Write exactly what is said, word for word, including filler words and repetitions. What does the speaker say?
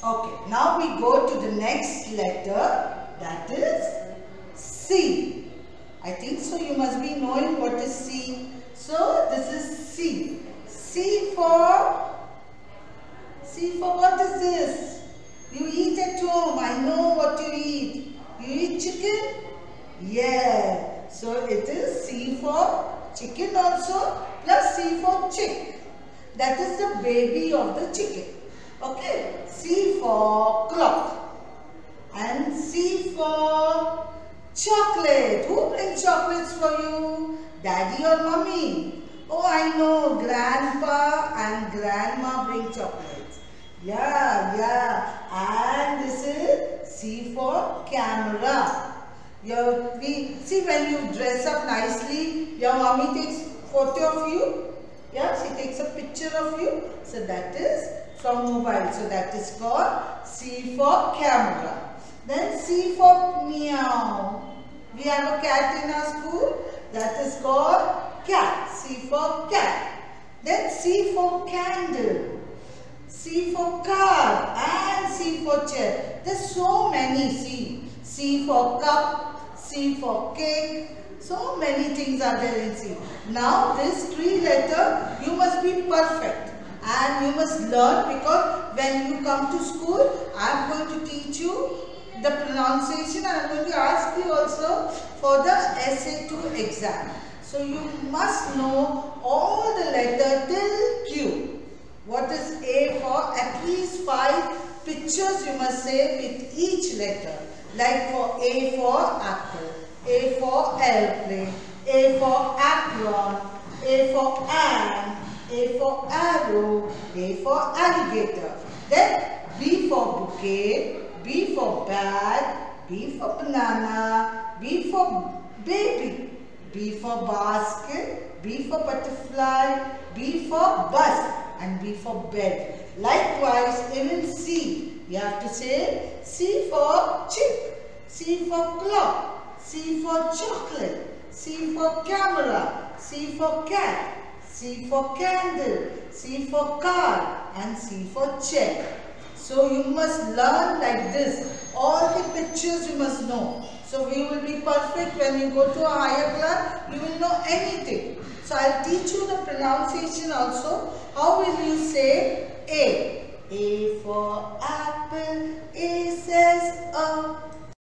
Okay, now we go to the next letter, that is C. I think so you must be knowing what is C. So this is C. C for, C for what is this? You eat at home. I know what you eat. You eat chicken? Yeah. So it is C for chicken also, plus C for chick. That is the baby of the chicken. Okay. C for clock. And C for chocolate. Who brings chocolates for you? Daddy or mommy? Oh, I know. Grandpa and grandma bring chocolates. Yeah, yeah. And this is C for camera. Your, we, see, when you dress up nicely, your mommy takes photo of you. Yeah, she takes a picture of you. So that is from mobile. So that is called C for camera. Then C for meow. We have a cat in our school. That is called cat. C for cat. Then C for candle. C for car. And C for chair. There's so many C. C for cup. C for cake. So many things are there in C. Now this three letter you must be perfect. And you must learn, because when you come to school, I am going to teach you the pronunciation, and I am going to ask you also for the S A two exam. So you must know all the letter till Q. What is A for? At least five pictures you must say with each letter. Like for A for apple, A for airplane, A for apron, A for ant, A for arrow, A for alligator. Then B for bouquet, B for bag, B for banana, B for baby, B for basket, B for butterfly, B for bus, and B for bed. Likewise, even C. You have to say C for chick, C for clock, C for chocolate, C for camera, C for cat, C for candle, C for car, and C for chair. So you must learn like this. All the pictures you must know. So we will be perfect when you go to a higher class. You will know anything. So I'll teach you the pronunciation also. How will you say A? A for apple. A says A.